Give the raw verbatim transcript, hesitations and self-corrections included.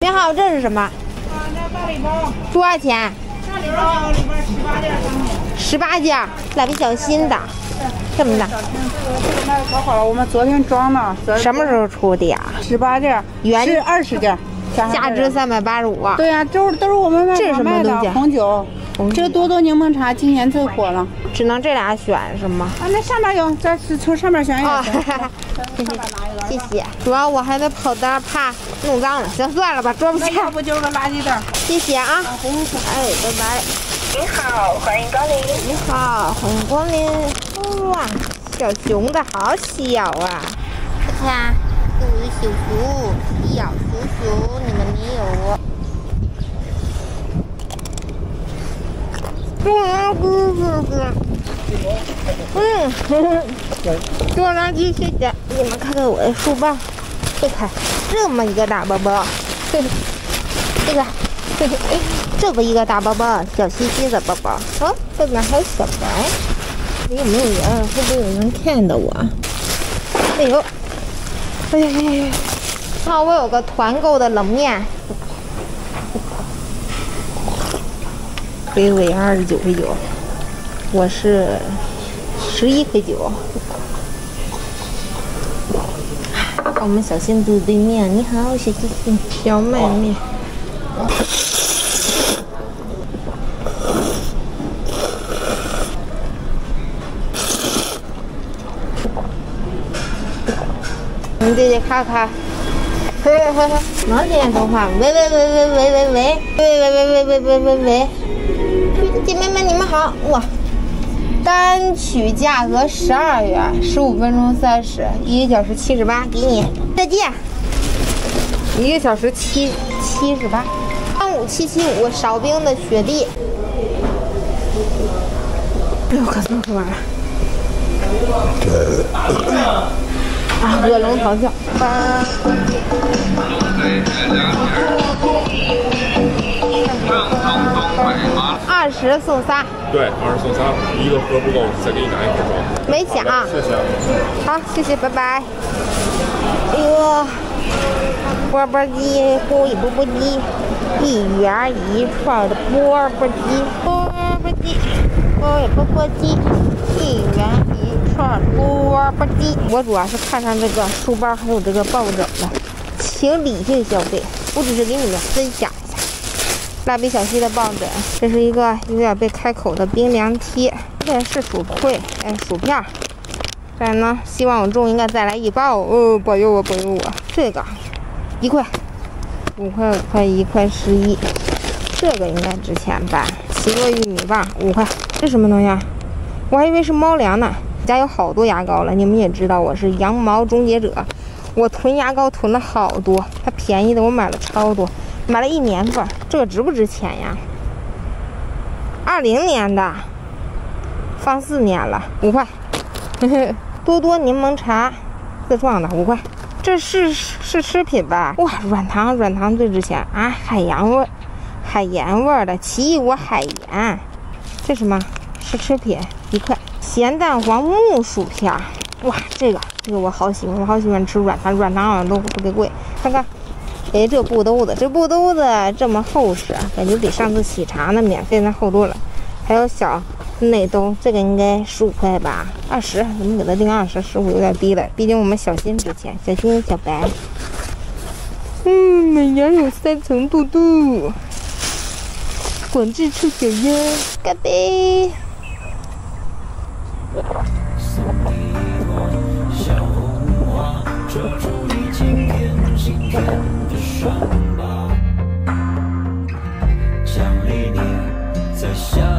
你好，这是什么？ 啊，那大礼包多少钱？ 大礼包里边十八件商品。 十八件，蜡笔小新的，这么大。 这个这个卖的可好了，我们昨天装的。 什么时候出的呀？ 十八件， 原是二十件， 价值三百八十五。 对呀、啊，都是都是我们卖这是什么东西？ 红酒。这个多多柠檬茶今年最火了。 只能这俩选是吗？ 啊，那上面有，再是从上面选一个。 哦，谢谢。主要我还得跑单，怕弄脏了。行，算了吧，装不下。 要不就是个垃圾袋。 谢谢啊。哎，拜拜。 你好，欢迎光临。 你好，欢迎光临。哇，小熊的好小啊！看看，这我的小熊，小熊熊，你们没有。嗯，多垃圾，谢谢。你们看看我的书包，这看这么一个大包包，这个这么一个大包包，小西西的包包。哦，这边还有小白，有没有人？会不会有人看到我？哎呦，哎呀呀呀！好，我有个团购的冷面。北纬二十九块九，我是十一块九。我们小新煮的面，你好，小新新小麦面。你姐姐看看。嘿嘿嘿，能听见说话？喂喂喂喂喂喂喂喂喂喂喂喂喂喂喂！姐妹们，你们好！哇，单曲价格十二元，十五分钟三十，一个小时七十八，给你，再见。一个小时七七十八，三五七七五，少冰的雪地。哎呦，可算喝完了。啊，恶龙咆哮！二十送仨。 对，二十送仨，一个盒不够，再给你拿一盒装。 没想。 谢谢。 好，谢谢，拜拜。哎呦，钵钵鸡，呼一钵钵鸡，一元一串的钵钵鸡，钵钵鸡，呼一钵钵鸡，一元一串钵钵鸡。我主要是看上这个书包还有这个抱枕了，请理性消费，我只是给你们分享一下。蜡笔小新的抱枕，这是一个有点被开口的冰凉贴，这是薯片，哎，薯片。再来呢，希望我中应该再来一包哦，保佑我，保佑我。这个一块，五块五块一块十一，这个应该值钱吧？奇乐玉米棒五块，这什么东西啊？我还以为是猫粮呢。家有好多牙膏了，你们也知道我是羊毛终结者，我囤牙膏囤了好多，它便宜的我买了超多，买了一年份。这个值不值钱呀？二零年的，放四年了，五块。嘿嘿，多多柠檬茶，自创的五块。这是是吃品吧？哇，软糖软糖最值钱啊！海洋味，海盐味的奇异果海盐，这什么？是吃品一块。咸蛋黄木薯片，哇，这个这个我好喜欢，我好喜欢吃软糖，软糖好像都特别贵。看看，哎，这布兜子，这布兜子这么厚实，感觉比上次喜茶那免费那厚多了。还有小内兜，这个应该十五块吧，二十，怎么给它定二十？十五有点低了，毕竟我们小新值钱，小新小白。嗯，美颜有三层肚肚，管制臭脚丫，干杯！ 像历年在下